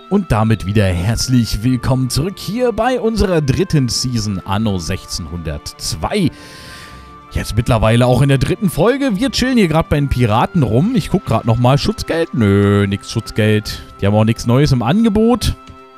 Und damit wieder herzlich willkommen zurück hier bei unserer dritten Season Anno 1602. Jetzt mittlerweile auch in der dritten Folge. Wir chillen hier gerade bei den Piraten rum. Ich gucke gerade nochmal. Schutzgeld? Nö, nix Schutzgeld. Die haben auch nichts Neues im Angebot.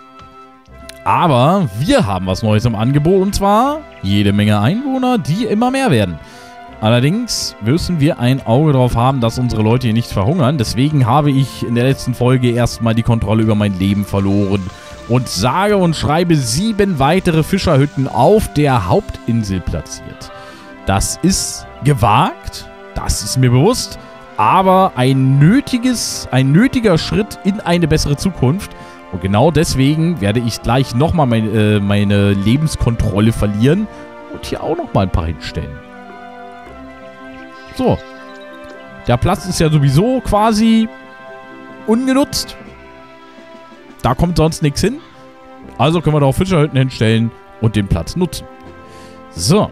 Aber wir haben was Neues im Angebot. Und zwar jede Menge Einwohner, die immer mehr werden. Allerdings müssen wir ein Auge drauf haben, dass unsere Leute hier nicht verhungern. Deswegen habe ich in der letzten Folge erstmal die Kontrolle über mein Leben verloren. Und sage und schreibe 7 weitere Fischerhütten auf der Hauptinsel platziert. Das ist gewagt, das ist mir bewusst, aber ein nötiger Schritt in eine bessere Zukunft. Und genau deswegen werde ich gleich nochmal meine Lebenskontrolle verlieren und hier auch nochmal ein paar hinstellen. So. Der Platz ist ja sowieso quasi ungenutzt. Da kommt sonst nichts hin. Also können wir da auch Fischerhütten hinstellen und den Platz nutzen. So.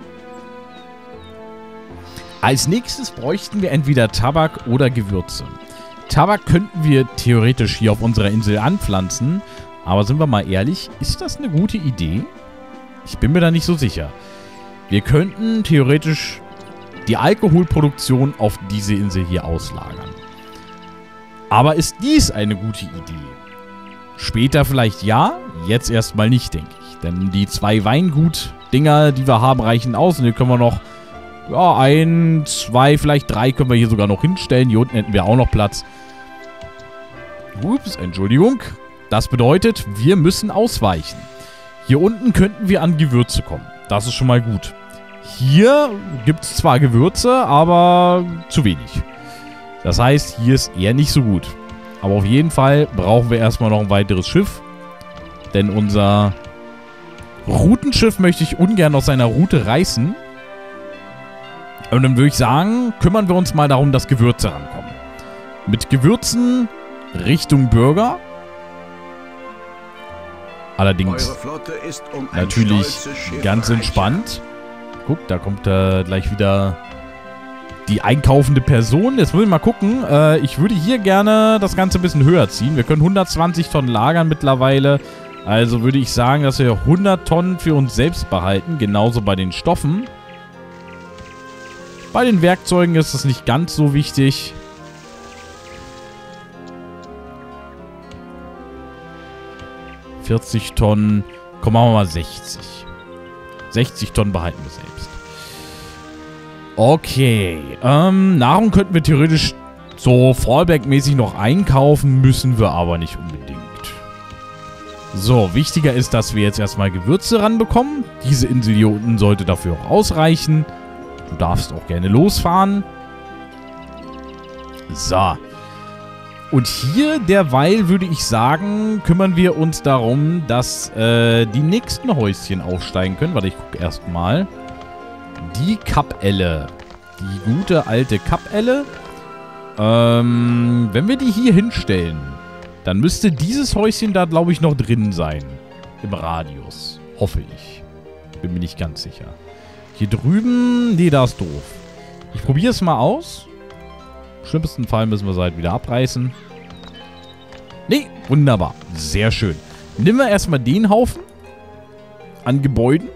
Als nächstes bräuchten wir entweder Tabak oder Gewürze. Tabak könnten wir theoretisch hier auf unserer Insel anpflanzen. Aber sind wir mal ehrlich, ist das eine gute Idee? Ich bin mir da nicht so sicher. Wir könnten theoretisch die Alkoholproduktion auf diese Insel hier auslagern. Aber ist dies eine gute Idee? Später vielleicht ja, jetzt erstmal nicht, denke ich. Denn die 2 Weingut-Dinger, die wir haben, reichen aus. Und hier können wir noch, ja, 1, 2, vielleicht 3 können wir hier sogar noch hinstellen. Hier unten hätten wir auch noch Platz. Ups, Entschuldigung. Das bedeutet, wir müssen ausweichen. Hier unten könnten wir an Gewürze kommen. Das ist schon mal gut. Hier gibt es zwar Gewürze, aber zu wenig. Das heißt, hier ist eher nicht so gut. Aber auf jeden Fall brauchen wir erstmal noch ein weiteres Schiff. Denn unser Routenschiff möchte ich ungern aus seiner Route reißen. Und dann würde ich sagen, kümmern wir uns mal darum, dass Gewürze rankommen. Mit Gewürzen Richtung Bürger. Allerdings natürlich ganz entspannt. Guck, da kommt gleich wieder die einkaufende Person. Jetzt muss ich mal gucken. Ich würde hier gerne das Ganze ein bisschen höher ziehen. Wir können 120 Tonnen lagern mittlerweile. Also würde ich sagen, dass wir 100 Tonnen für uns selbst behalten. Genauso bei den Stoffen. Bei den Werkzeugen ist das nicht ganz so wichtig. ...40 Tonnen. Komm, machen wir mal 60. 60 Tonnen behalten wir selbst. Okay. Nahrung könnten wir theoretisch so Fallback-mäßig noch einkaufen, müssen wir aber nicht unbedingt. So, wichtiger ist, dass wir jetzt erstmal Gewürze ranbekommen. Diese Insel hier unten sollte dafür auch ausreichen. Du darfst auch gerne losfahren. So. Und hier derweil würde ich sagen, kümmern wir uns darum, dass die nächsten Häuschen aufsteigen können. Warte, ich gucke erstmal. Die Kapelle. Die gute alte Kapelle. Wenn wir die hier hinstellen, dann müsste dieses Häuschen da, glaube ich, noch drin sein. Im Radius. Hoffe ich. Bin mir nicht ganz sicher. Hier drüben, nee, da ist doof. Ich probiere es mal aus. Im schlimmsten Fall müssen wir es halt wieder abreißen. Nee, wunderbar. Sehr schön. Nehmen wir erstmal den Haufen an Gebäuden.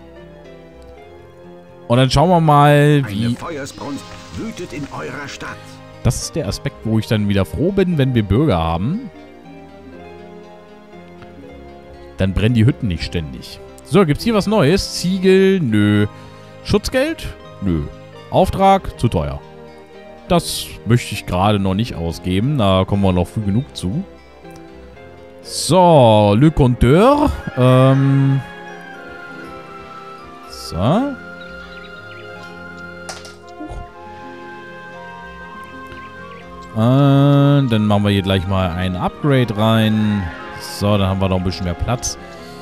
Und dann schauen wir mal, wie... Eine Feuersbrunst wütet in eurer Stadt. Das ist der Aspekt, wo ich dann wieder froh bin, wenn wir Bürger haben. Dann brennen die Hütten nicht ständig. So, gibt's hier was Neues? Ziegel? Nö. Schutzgeld? Nö. Auftrag? Zu teuer. Das möchte ich gerade noch nicht ausgeben. Da kommen wir noch früh genug zu. So, Le Compteur. So. Dann machen wir hier gleich mal ein Upgrade rein. So, dann haben wir noch ein bisschen mehr Platz.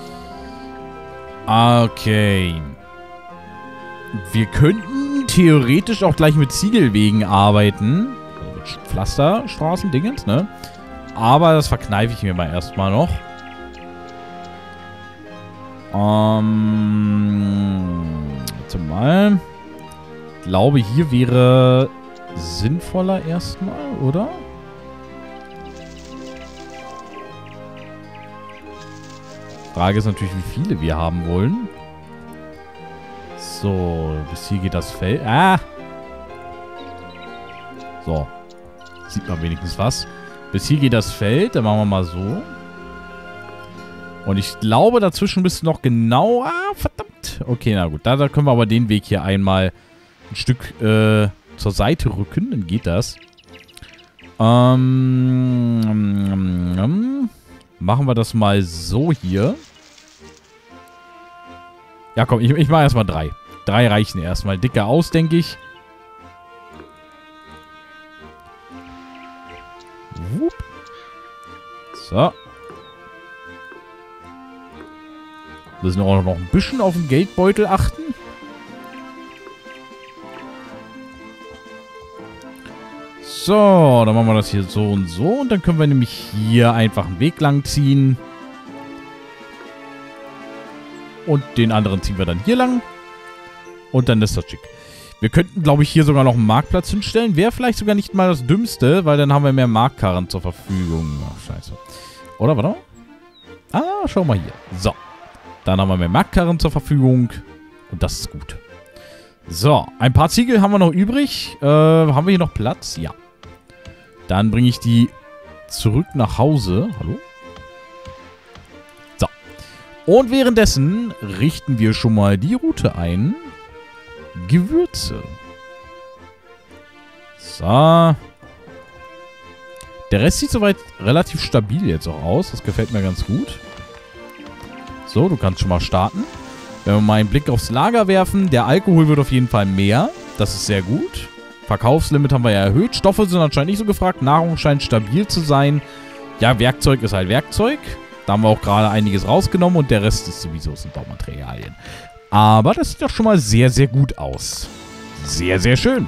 Okay. Wir könnten theoretisch auch gleich mit Ziegelwegen arbeiten. Also mit Pflasterstraßen, Dingens, ne? Aber das verkneife ich mir mal erstmal noch. Warte mal. Ich glaube, hier wäre sinnvoller erstmal, oder? Frage ist natürlich, wie viele wir haben wollen. So, bis hier geht das Feld. Ah! So. Sieht man wenigstens was. Bis hier geht das Feld. Dann machen wir mal so. Und ich glaube, dazwischen müsste noch genau... Ah, verdammt. Okay, na gut. Da können wir aber den Weg hier einmal ein Stück zur Seite rücken. Dann geht das. Machen wir das mal so hier. Ja, komm, ich mache erstmal 3. 3 reichen erstmal. Dicker aus, denke ich. Wupp. So. Müssen wir auch noch ein bisschen auf den Geldbeutel achten. So, dann machen wir das hier so und so. Und dann können wir nämlich hier einfach einen Weg lang ziehen. Und den anderen ziehen wir dann hier lang. Und dann ist das schick. Wir könnten, glaube ich, hier sogar noch einen Marktplatz hinstellen. Wäre vielleicht sogar nicht mal das Dümmste, weil dann haben wir mehr Marktkarren zur Verfügung. Ach, scheiße. Oder, warte mal. Ah, schau mal hier. So. Dann haben wir mehr Marktkarren zur Verfügung. Und das ist gut. So, ein paar Ziegel haben wir noch übrig. Haben wir hier noch Platz? Ja. Dann bringe ich die zurück nach Hause. Hallo? So. Und währenddessen richten wir schon mal die Route ein. Gewürze. So. Der Rest sieht soweit relativ stabil jetzt auch aus. Das gefällt mir ganz gut. So, du kannst schon mal starten. Wenn wir mal einen Blick aufs Lager werfen, der Alkohol wird auf jeden Fall mehr. Das ist sehr gut. Verkaufslimit haben wir ja erhöht. Stoffe sind anscheinend nicht so gefragt. Nahrung scheint stabil zu sein. Ja, Werkzeug ist halt Werkzeug. Da haben wir auch gerade einiges rausgenommen und der Rest ist sowieso sind Baumaterialien. Aber das sieht doch schon mal sehr, sehr gut aus. Sehr, sehr schön.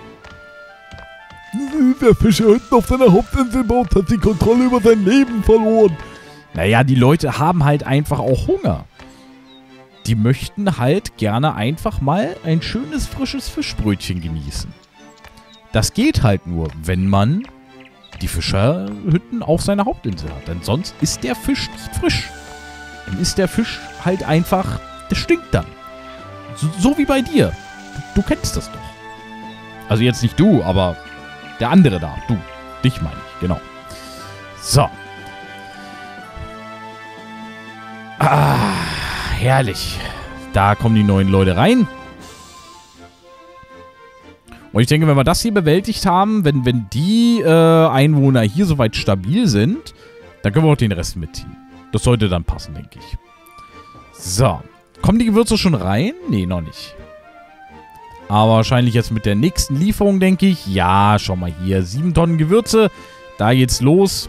Der Fischer unten auf seiner Hauptinsel baut, hat die Kontrolle über sein Leben verloren. Naja, die Leute haben halt einfach auch Hunger. Die möchten halt gerne einfach mal ein schönes, frisches Fischbrötchen genießen. Das geht halt nur, wenn man die Fischerhütten auf seiner Hauptinsel hat. Denn sonst ist der Fisch nicht frisch. Dann ist der Fisch halt einfach, der stinkt dann. So wie bei dir. Du kennst das doch. Also jetzt nicht du, aber der andere da. Du. Dich meine ich, genau. So. Ah, herrlich. Da kommen die neuen Leute rein. Und ich denke, wenn wir das hier bewältigt haben, wenn die Einwohner hier soweit stabil sind, dann können wir auch den Rest mitziehen. Das sollte dann passen, denke ich. So. Kommen die Gewürze schon rein? Nee, noch nicht. Aber wahrscheinlich jetzt mit der nächsten Lieferung, denke ich. Ja, schau mal hier. 7 Tonnen Gewürze. Da geht's los.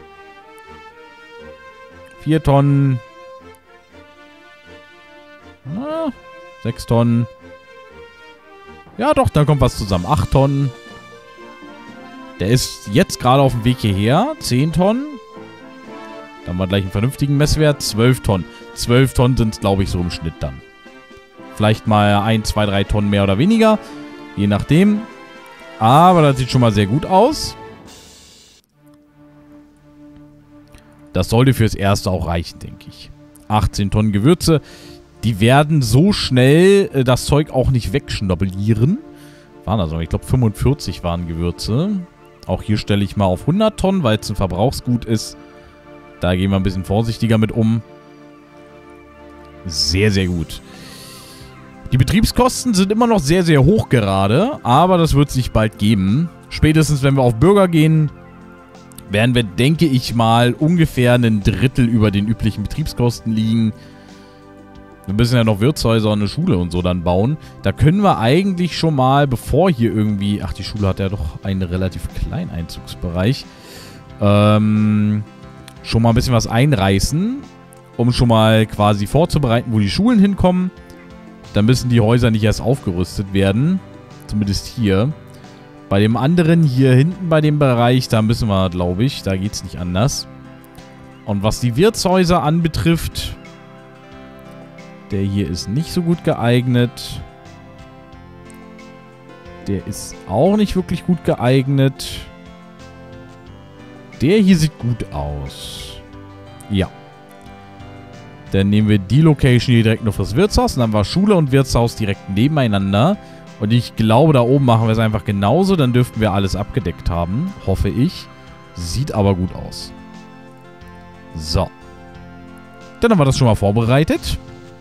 4 Tonnen. 6 Tonnen. Ja, doch, da kommt was zusammen. 8 Tonnen. Der ist jetzt gerade auf dem Weg hierher. 10 Tonnen. Dann haben wir gleich einen vernünftigen Messwert. 12 Tonnen. 12 Tonnen sind es, glaube ich, so im Schnitt dann. Vielleicht mal 1, 2, 3 Tonnen mehr oder weniger. Je nachdem. Aber das sieht schon mal sehr gut aus. Das sollte fürs Erste auch reichen, denke ich. 18 Tonnen Gewürze. Die werden so schnell das Zeug auch nicht wegschnabulieren. Waren also, ich glaube, 45 waren Gewürze. Auch hier stelle ich mal auf 100 Tonnen, weil es ein Verbrauchsgut ist. Da gehen wir ein bisschen vorsichtiger mit um. Sehr, sehr gut. Die Betriebskosten sind immer noch sehr, sehr hoch gerade. Aber das wird sich bald geben. Spätestens, wenn wir auf Bürger gehen, werden wir, denke ich mal, ungefähr ein Drittel über den üblichen Betriebskosten liegen. Wir müssen ja noch Wirtshäuser und eine Schule und so dann bauen. Da können wir eigentlich schon mal, bevor hier irgendwie... Ach, die Schule hat ja doch einen relativ kleinen Einzugsbereich. Schon mal ein bisschen was einreißen, um schon mal quasi vorzubereiten, wo die Schulen hinkommen. Dann müssen die Häuser nicht erst aufgerüstet werden. Zumindest hier. Bei dem anderen hier hinten bei dem Bereich, da müssen wir, glaube ich, da geht es nicht anders. Und was die Wirtshäuser anbetrifft... Der hier ist nicht so gut geeignet. Der ist auch nicht wirklich gut geeignet. Der hier sieht gut aus. Ja. Dann nehmen wir die Location hier direkt nur fürs Wirtshaus. Und dann war Schule und Wirtshaus direkt nebeneinander. Und ich glaube, da oben machen wir es einfach genauso. Dann dürften wir alles abgedeckt haben. Hoffe ich. Sieht aber gut aus. So. Dann haben wir das schon mal vorbereitet.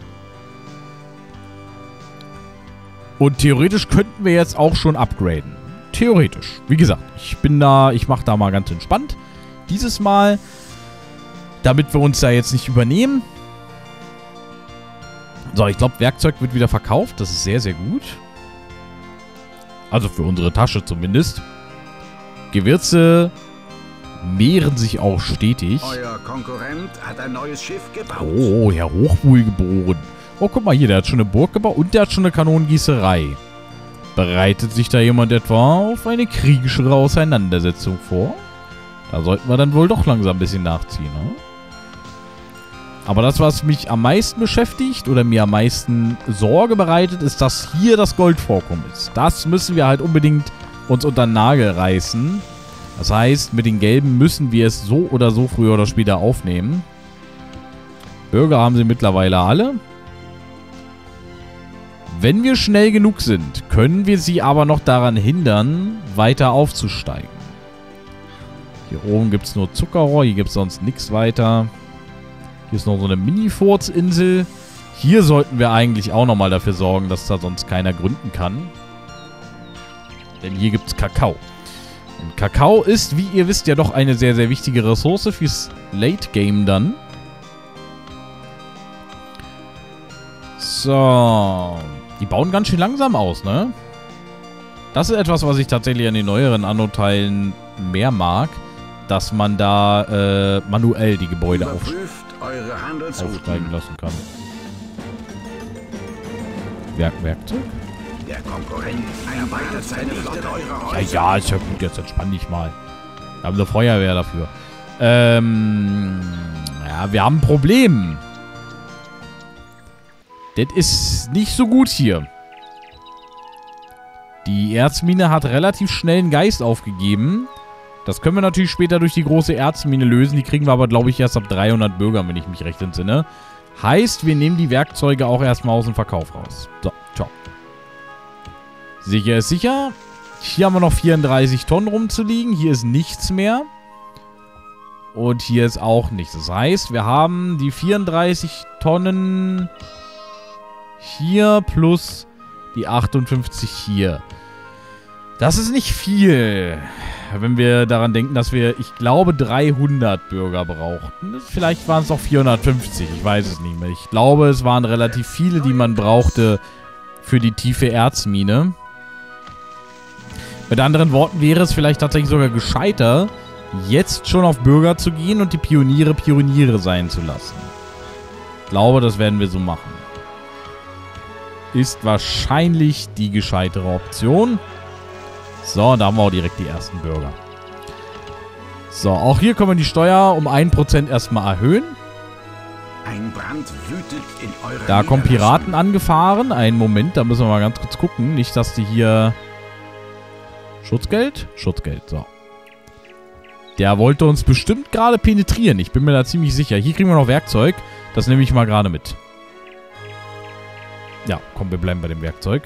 Und theoretisch könnten wir jetzt auch schon upgraden. Theoretisch. Wie gesagt, ich mache da mal ganz entspannt. Dieses Mal, damit wir uns da jetzt nicht übernehmen. So, ich glaube, Werkzeug wird wieder verkauft. Das ist sehr, sehr gut. Also für unsere Tasche zumindest. Gewürze mehren sich auch stetig. Euer Konkurrent hat ein neues Schiff gebaut. Oh, Herr Hochwohlgeboren. Oh, guck mal hier, der hat schon eine Burg gebaut und der hat schon eine Kanonengießerei. Bereitet sich da jemand etwa auf eine kriegischere Auseinandersetzung vor? Da sollten wir dann wohl doch langsam ein bisschen nachziehen, ne? Aber das, was mich am meisten beschäftigt oder mir am meisten Sorge bereitet, ist, dass hier das Goldvorkommen ist. Das müssen wir halt unbedingt uns unter den Nagel reißen. Das heißt, mit den Gelben müssen wir es so oder so früher oder später aufnehmen. Bürger haben sie mittlerweile alle. Wenn wir schnell genug sind, können wir sie aber noch daran hindern, weiter aufzusteigen. Hier oben gibt es nur Zuckerrohr, hier gibt es sonst nichts weiter. Hier ist noch so eine Mini-Furzinsel. Hier sollten wir eigentlich auch nochmal dafür sorgen, dass da sonst keiner gründen kann. Denn hier gibt es Kakao. Und Kakao ist, wie ihr wisst, ja doch eine sehr, sehr wichtige Ressource fürs Late Game dann. So. Die bauen ganz schön langsam aus, ne? Das ist etwas, was ich tatsächlich an den neueren Anno-Teilen mehr mag. Dass man da manuell die Gebäude aufsteigen lassen kann. Werkzeug? Der Konkurrent erweitert seine Flotte eurer Häuser. Ja, ist ja gut, jetzt entspann dich mal. Wir haben eine Feuerwehr dafür. Ja, wir haben ein Problem. Das ist nicht so gut hier. Die Erzmine hat relativ schnell einen Geist aufgegeben. Das können wir natürlich später durch die große Erzmine lösen. Die kriegen wir aber, glaube ich, erst ab 300 Bürgern, wenn ich mich recht entsinne. Heißt, wir nehmen die Werkzeuge auch erstmal aus dem Verkauf raus. So, ciao. Sicher ist sicher. Hier haben wir noch 34 Tonnen rumzuliegen. Hier ist nichts mehr. Und hier ist auch nichts. Das heißt, wir haben die 34 Tonnen hier plus die 58 hier. Das ist nicht viel, wenn wir daran denken, dass wir, ich glaube, 300 Bürger brauchten. Vielleicht waren es auch 450, ich weiß es nicht mehr. Ich glaube, es waren relativ viele, die man brauchte für die tiefe Erzmine. Mit anderen Worten wäre es vielleicht tatsächlich sogar gescheiter, jetzt schon auf Bürger zu gehen und die Pioniere Pioniere sein zu lassen. Ich glaube, das werden wir so machen. Ist wahrscheinlich die gescheitere Option. So, da haben wir auch direkt die ersten Bürger. So, auch hier können wir die Steuer um 1% erstmal erhöhen. Ein Brand wütet in eurer Da kommen Piraten angefahren. Einen Moment, da müssen wir mal ganz kurz gucken. Nicht, dass die hier... Schutzgeld? Schutzgeld, so. Der wollte uns bestimmt gerade penetrieren. Ich bin mir da ziemlich sicher. Hier kriegen wir noch Werkzeug. Das nehme ich mal gerade mit. Ja, komm, wir bleiben bei dem Werkzeug.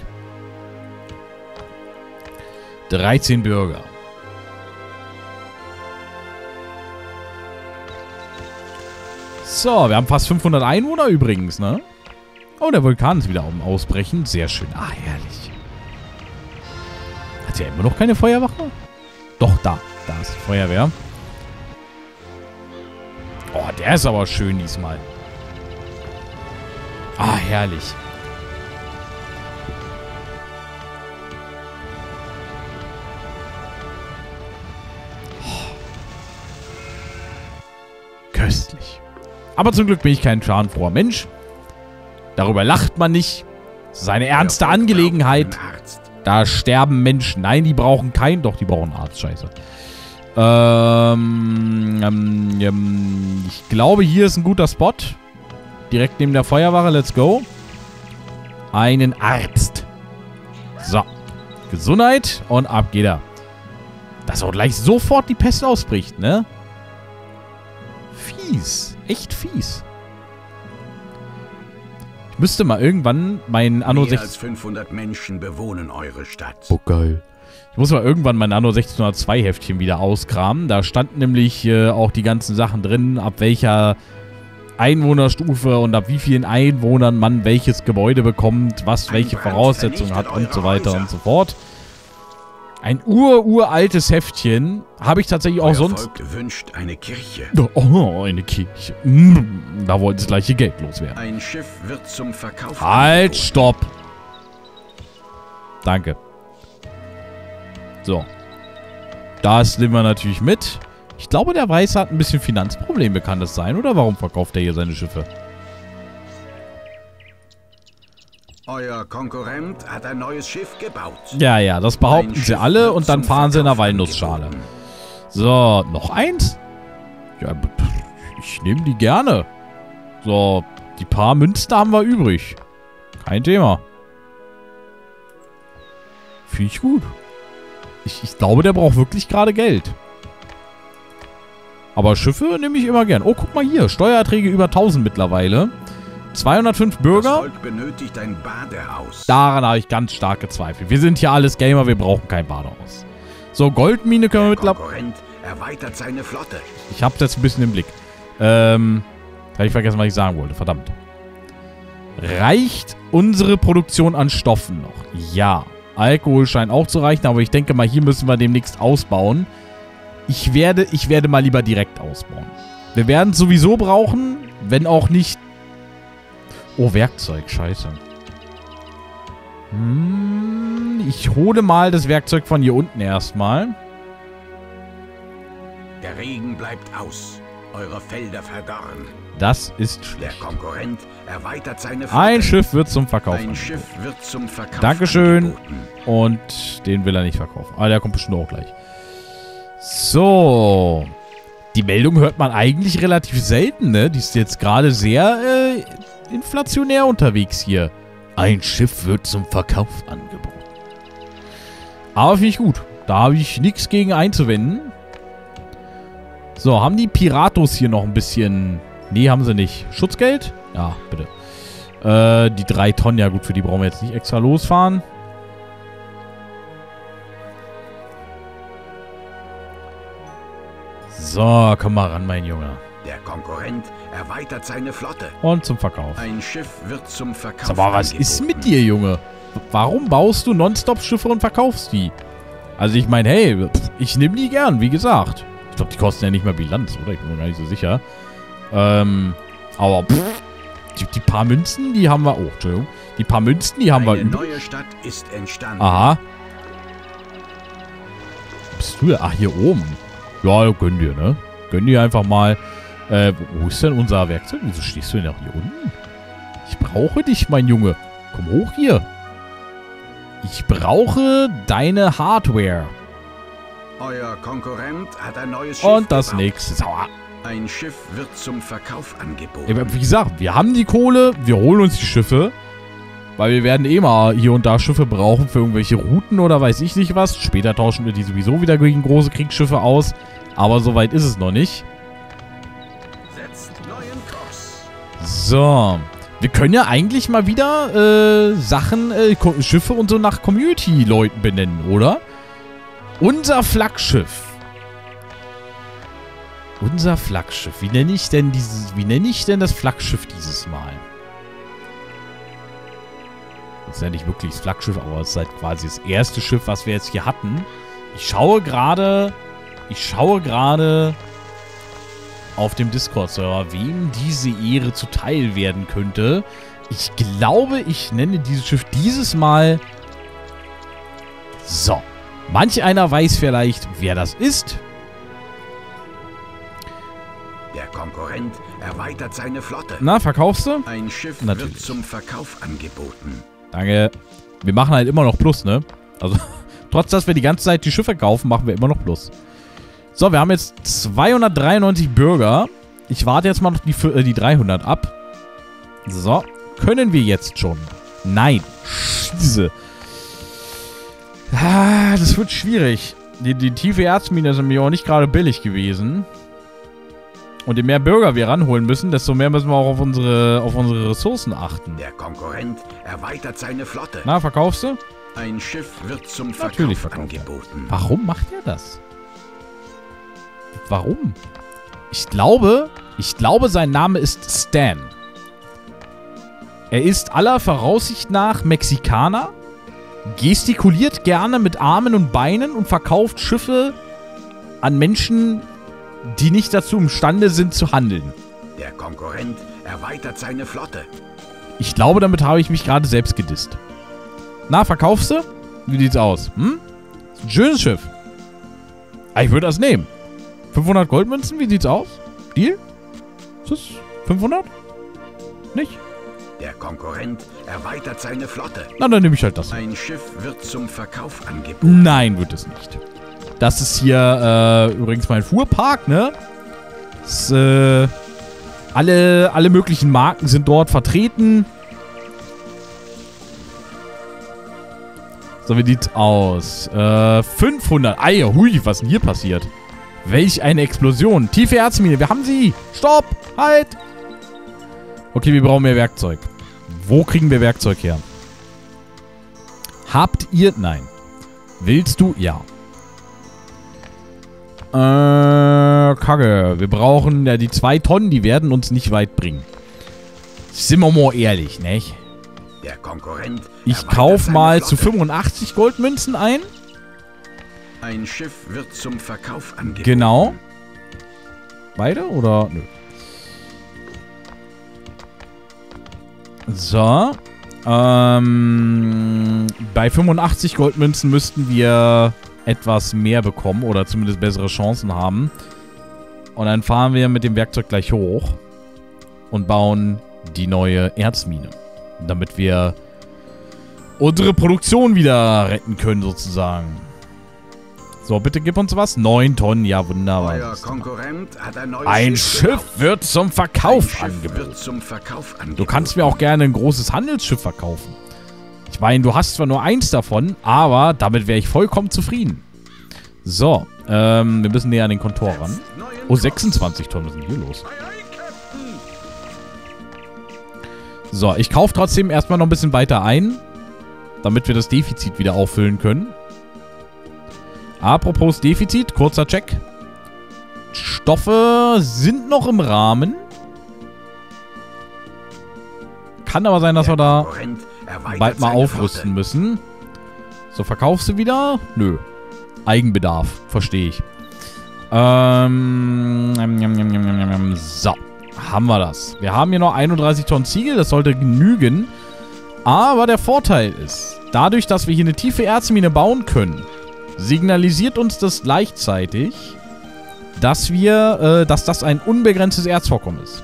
13 Bürger. So, wir haben fast 500 Einwohner übrigens, ne? Oh, der Vulkan ist wieder am Ausbrechen. Sehr schön. Ah, herrlich. Hat ja immer noch keine Feuerwache? Doch, da. Da ist die Feuerwehr. Oh, der ist aber schön diesmal. Ah, herrlich. Köstlich. Aber zum Glück bin ich kein schadenfroher Mensch. Darüber lacht man nicht. Das ist eine ernste Angelegenheit. Da sterben Menschen. Nein, die brauchen keinen. Doch, die brauchen einen Arzt. Scheiße. Ich glaube, hier ist ein guter Spot. Direkt neben der Feuerwache. Let's go. Einen Arzt. So. Gesundheit. Und ab geht er. Dass auch gleich sofort die Pest ausbricht, ne? Fies. Echt fies. müsste mal irgendwann mein Anno Mehr als 16... 500 Menschen bewohnen eure Stadt. Oh, geil. Ich muss mal irgendwann mein Anno 1602 Heftchen wieder auskramen. Da standen nämlich auch die ganzen Sachen drin, ab welcher Einwohnerstufe und ab wie vielen Einwohnern man welches Gebäude bekommt, was welche Voraussetzungen hat und so weiter und so fort. Ein uraltes Heftchen habe ich tatsächlich auch Euer sonst... Volk wünscht eine Kirche. Oh, eine Kirche. Da wollten sie gleich ihr Geld loswerden. Ein Schiff wird zum Verkauf Halt, angeboten. stopp. Danke. So. Das nehmen wir natürlich mit. Ich glaube, der Weiße hat ein bisschen Finanzprobleme, kann das sein? Oder warum verkauft er hier seine Schiffe? Euer Konkurrent hat ein neues Schiff gebaut. Ja, das behaupten Ein sie Schiff alle wird und dann zum fahren sie in der Verkauf Walnussschale. angeboten. So, noch eins? Ja, ich nehme die gerne. So, die paar Münzen haben wir übrig. Kein Thema. Finde ich gut. Ich glaube, der braucht wirklich gerade Geld. Aber Schiffe nehme ich immer gern. Oh, guck mal hier. Steuererträge über 1000 mittlerweile. 205 Das Bürger. Volk benötigt ein Badehaus. Daran habe ich ganz stark gezweifelt. Wir sind hier alles Gamer, wir brauchen kein Badehaus. So, Goldmine können wir Der mittlerweile... Konkurrent erweitert seine Flotte. Ich habe jetzt ein bisschen im Blick. Habe ich vergessen, was ich sagen wollte. Verdammt. Reicht unsere Produktion an Stoffen noch? Ja. Alkohol scheint auch zu reichen, aber ich denke mal, hier müssen wir demnächst ausbauen. Ich werde mal lieber direkt ausbauen. Wir werden es sowieso brauchen, wenn auch nicht... Oh, Werkzeug, scheiße. Ich hole mal das Werkzeug von hier unten erstmal. Der Regen bleibt aus. Eure Felder verdorren. Das ist Der schlecht. Konkurrent erweitert seine Flotte. Ein Schiff wird zum Verkauf Ein angeboten. Schiff wird zum Verkauf Dankeschön. angeboten. Und den will er nicht verkaufen. Aber der kommt bestimmt auch gleich. So. Die Meldung hört man eigentlich relativ selten, ne? Die ist jetzt gerade sehr inflationär unterwegs hier. Ein Schiff wird zum Verkauf angeboten. Aber finde ich gut. Da habe ich nichts gegen einzuwenden. So, haben die Piratos hier noch ein bisschen... Nee, haben sie nicht. Schutzgeld? Ja, bitte. Die 3 Tonnen, ja gut, für die brauchen wir jetzt nicht extra losfahren. So, komm mal ran, mein Junge. Der Konkurrent erweitert seine Flotte. Und zum Verkauf. Ein Schiff wird zum Verkauf Sag mal, was ist mit dir, Junge? Warum baust du nonstop Schiffe und verkaufst die? Also ich meine, hey, ich nehme die gern, wie gesagt. Ich glaube, die kosten ja nicht mal Bilanz, oder? Ich bin mir gar nicht so sicher. Aber die paar Münzen, die haben wir... Oh, Entschuldigung. Die paar Münzen, die haben wir Eine übrig. neue Stadt ist entstanden. Aha. Wo bist du denn? Ach, hier oben. Ja, gönn dir, ne? Gönn dir einfach mal. Wo ist denn unser Werkzeug? Wieso stehst du denn auch hier unten? Ich brauche dich, mein Junge. Komm hoch hier. Ich brauche deine Hardware. Euer Konkurrent hat ein neues Schiff Und das gebaut. nächste. Sauer. Ein Schiff wird zum Verkauf angeboten. Wie gesagt, wir haben die Kohle. Wir holen uns die Schiffe. Weil wir werden eh mal hier und da Schiffe brauchen für irgendwelche Routen oder weiß ich nicht was. Später tauschen wir die sowieso wieder gegen große Kriegsschiffe aus. Aber soweit ist es noch nicht. Setzt neuen Kurs. So. Wir können ja eigentlich mal wieder Sachen, Schiffe und so nach Community-Leuten benennen, oder? Unser Flaggschiff. Unser Flaggschiff. Wie nenne ich denn das Flaggschiff dieses Mal? Das ist ja nicht wirklich das Flaggschiff, aber es ist halt quasi das erste Schiff, was wir jetzt hier hatten. Ich schaue gerade auf dem Discord-Server, wem diese Ehre zuteil werden könnte. Ich glaube, ich nenne dieses Schiff dieses Mal... So. Manch einer weiß vielleicht, wer das ist. Der Konkurrent erweitert seine Flotte. Na, verkaufst du? Ein Schiff Natürlich. wird zum Verkauf angeboten. Danke. Wir machen halt immer noch Plus, ne? Also, trotz dass wir die ganze Zeit die Schiffe kaufen, machen wir immer noch Plus. So, wir haben jetzt 293 Bürger. Ich warte jetzt mal noch die 300 ab. So. Können wir jetzt schon? Nein. Scheiße. Ah, das wird schwierig. Die tiefe Erzmine ist nämlich auch nicht gerade billig gewesen. Und je mehr Bürger wir ranholen müssen, desto mehr müssen wir auch auf unsere Ressourcen achten. Der Konkurrent erweitert seine Flotte. Na, verkaufst du? Ein Schiff wird zum Natürlich Verkauf verkauft er. angeboten. Warum macht er das? Warum? Ich glaube, sein Name ist Stan. Er ist aller Voraussicht nach Mexikaner, gestikuliert gerne mit Armen und Beinen und verkauft Schiffe an Menschen, die nicht dazu imstande sind zu handeln. Der Konkurrent erweitert seine Flotte. Ich glaube, damit habe ich mich gerade selbst gedisst. Na, verkaufst du? Wie sieht's aus? Hm? Ist ein schönes Schiff. Ah, ich würde das nehmen. 500 Goldmünzen, wie sieht's aus? Deal? Ist das 500? Nicht? Der Konkurrent erweitert seine Flotte. Na, dann nehme ich halt das. Ein Schiff wird zum Verkauf angeboten. Nein, wird es nicht. Das ist hier übrigens mein Fuhrpark, ne? Das, alle möglichen Marken sind dort vertreten. So, wie sieht's aus? 500. Eier, hui, was ist denn hier passiert? Welch eine Explosion. Tiefe Erzmine, wir haben sie. Stopp, halt. Okay, wir brauchen mehr Werkzeug. Wo kriegen wir Werkzeug her? Habt ihr... Nein. Willst du? Ja. Kacke. Wir brauchen... Ja, die 2 Tonnen, die werden uns nicht weit bringen. Sind wir mal ehrlich, nicht? Der Konkurrent Ich kaufe mal zu 85 Goldmünzen ein. Ein Schiff wird zum Verkauf angeboten. Genau. Beide oder? Nö. So. Bei 85 Goldmünzen müssten wir etwas mehr bekommen oder zumindest bessere Chancen haben. Und dann fahren wir mit dem Werkzeug gleich hoch und bauen die neue Erzmine, damit wir unsere Produktion wieder retten können sozusagen. So, bitte gib uns was. 9 Tonnen, ja wunderbar. Euer Konkurrent hat Ein Schiff wird zum Verkauf angeboten. Du kannst mir auch gerne ein großes Handelsschiff verkaufen. Ich meine, du hast zwar nur 1 davon, aber damit wäre ich vollkommen zufrieden. So, wir müssen näher an den Kontor ran. Oh, 26 Tonnen, was ist denn hier los? So, ich kaufe trotzdem erstmal noch ein bisschen weiter ein, damit wir das Defizit wieder auffüllen können. Apropos Defizit, kurzer Check. Stoffe sind noch im Rahmen. Kann aber sein, dass wir da bald mal aufrüsten müssen. So, verkaufst du wieder? Nö. Eigenbedarf, verstehe ich. So, haben wir das. Wir haben hier noch 31 Tonnen Ziegel, das sollte genügen. Aber der Vorteil ist, dadurch, dass wir hier eine tiefe Erzmine bauen können, signalisiert uns das gleichzeitig, dass das ein unbegrenztes Erzvorkommen ist.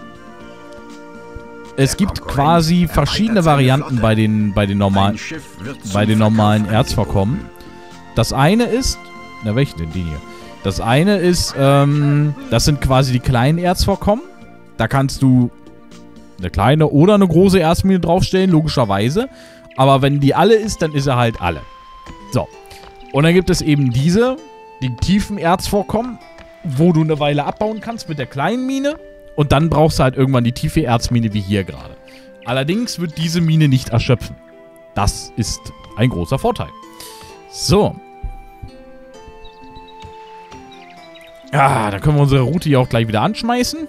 Es gibt quasi verschiedene Varianten bei den normalen Erzvorkommen. Das eine ist, na welchen denn, den hier? Das eine ist, das sind quasi die kleinen Erzvorkommen. Da kannst du eine kleine oder eine große Erzmine draufstellen, logischerweise. Aber wenn die alle ist, dann ist er halt alle. So. Und dann gibt es eben die tiefen Erzvorkommen, wo du eine Weile abbauen kannst mit der kleinen Mine. Und dann brauchst du halt irgendwann die tiefe Erzmine wie hier gerade. Allerdings wird diese Mine nicht erschöpfen. Das ist ein großer Vorteil. So. Ja, dann können wir unsere Route hier auch gleich wieder anschmeißen.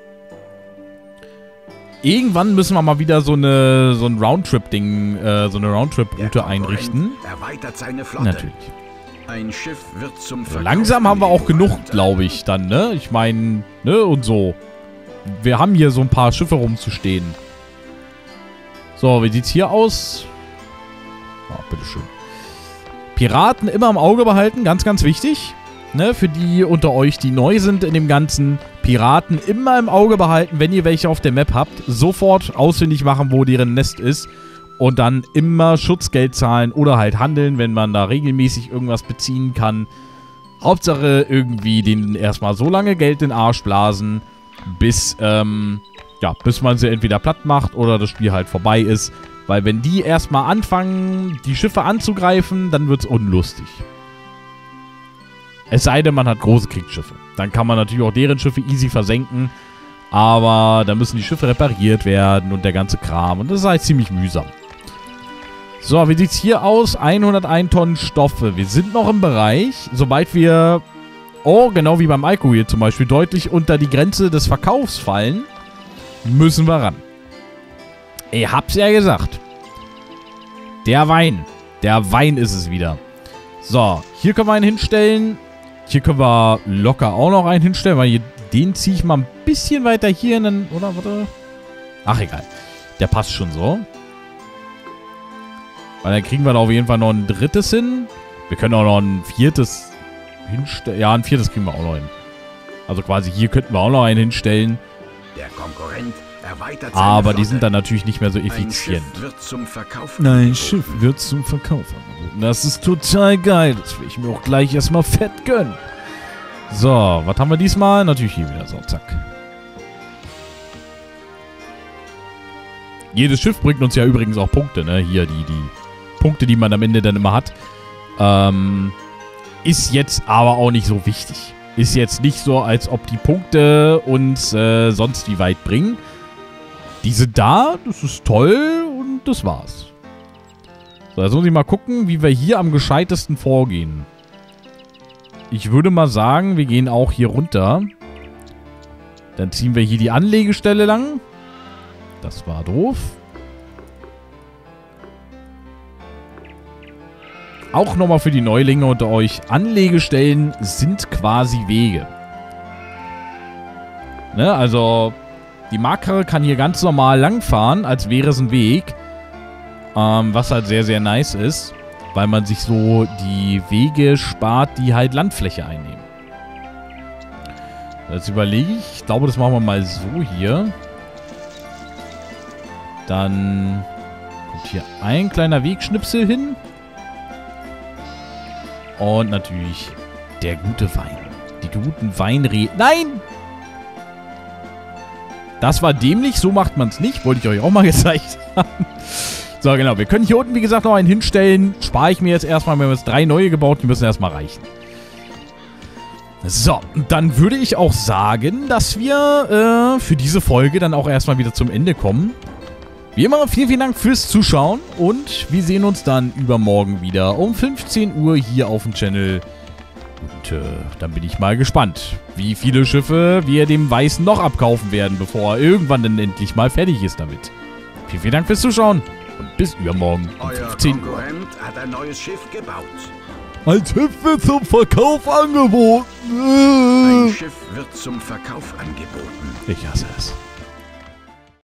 Irgendwann müssen wir mal wieder so ein Roundtrip-Ding, so eine Roundtrip-Route einrichten. Erweitert seine Flotte. Natürlich. Ein Schiff wird zum So, langsam haben wir auch genug, glaube ich, dann, ne? Ich meine, ne, und so. Wir haben hier so ein paar Schiffe rumzustehen. So, wie sieht's hier aus? Ah, bitteschön. Piraten immer im Auge behalten, ganz, ganz wichtig. Ne, für die unter euch, die neu sind in dem Ganzen, Piraten immer im Auge behalten, wenn ihr welche auf der Map habt. Sofort ausfindig machen, wo deren Nest ist. Und dann immer Schutzgeld zahlen oder halt handeln, wenn man da regelmäßig irgendwas beziehen kann. Hauptsache irgendwie denen erstmal so lange Geld in den Arsch blasen, bis man sie entweder platt macht oder das Spiel halt vorbei ist. Weil wenn die erstmal anfangen, die Schiffe anzugreifen, dann wird's unlustig. Es sei denn, man hat große Kriegsschiffe. Dann kann man natürlich auch deren Schiffe easy versenken. Aber da müssen die Schiffe repariert werden und der ganze Kram. Und das ist halt ziemlich mühsam. So, wie sieht es hier aus? 101 Tonnen Stoffe. Wir sind noch im Bereich, sobald wir, genau wie beim Alkohol hier zum Beispiel, deutlich unter die Grenze des Verkaufs fallen, müssen wir ran. Ich hab's ja gesagt. Der Wein. Der Wein ist es wieder. So, hier können wir einen hinstellen. Hier können wir locker auch noch einen hinstellen, weil hier, den ziehe ich mal ein bisschen weiter hier in den, oder, warte. Ach, egal. Der passt schon so. Weil dann kriegen wir da auf jeden Fall noch ein drittes hin. Wir können auch noch ein viertes hinstellen. Ja, ein viertes kriegen wir auch noch hin. Also quasi hier könnten wir auch noch einen hinstellen. Der Konkurrent erweitert seine Aber Flotte. die sind dann natürlich nicht mehr so Ein effizient. Schiff wird zum Verkauf Ein angeboten. Schiff wird zum Verkauf angeboten. Das ist total geil. Das will ich mir auch gleich erstmal fett gönnen. So, was haben wir diesmal? Natürlich hier wieder so, zack. Jedes Schiff bringt uns ja übrigens auch Punkte, ne? Hier, die Punkte, die man am Ende dann immer hat. Ist jetzt aber auch nicht so wichtig. Ist jetzt nicht so, als ob die Punkte uns sonst wie weit bringen. Die sind da, das ist toll und das war's. So, jetzt muss ich mal gucken, wie wir hier am gescheitesten vorgehen. Ich würde mal sagen, wir gehen auch hier runter. Dann ziehen wir hier die Anlegestelle lang. Das war doof. Auch nochmal für die Neulinge unter euch. Anlegestellen sind quasi Wege. Ne, also die Markere kann hier ganz normal langfahren, als wäre es ein Weg. Was halt sehr, sehr nice ist. Weil man sich so die Wege spart, die halt Landfläche einnehmen. Jetzt überlege ich. Ich glaube, das machen wir mal so hier. Dann kommt hier ein kleiner Wegschnipsel hin. Und natürlich der gute Wein. Die guten Weinreben. Nein! Das war dämlich. So macht man es nicht. Wollte ich euch auch mal gezeigt haben. So, genau. Wir können hier unten, wie gesagt, noch einen hinstellen. Spare ich mir jetzt erstmal. Wir haben jetzt 3 neue gebaut. Die müssen erstmal reichen. So, dann würde ich auch sagen, dass wir für diese Folge dann auch erstmal wieder zum Ende kommen. Wie immer, vielen, vielen Dank fürs Zuschauen. Und wir sehen uns dann übermorgen wieder um 15 Uhr hier auf dem Channel. Und dann bin ich mal gespannt, wie viele Schiffe wir dem Weißen noch abkaufen werden, bevor er irgendwann dann endlich mal fertig ist damit. Vielen, vielen Dank fürs Zuschauen. Und bis übermorgen um Euer 15 Uhr. Konkurrent hat ein neues Schiff gebaut. Ein Schiff wird zum Verkauf angeboten. Ein Schiff wird zum Verkauf angeboten. Ich hasse es.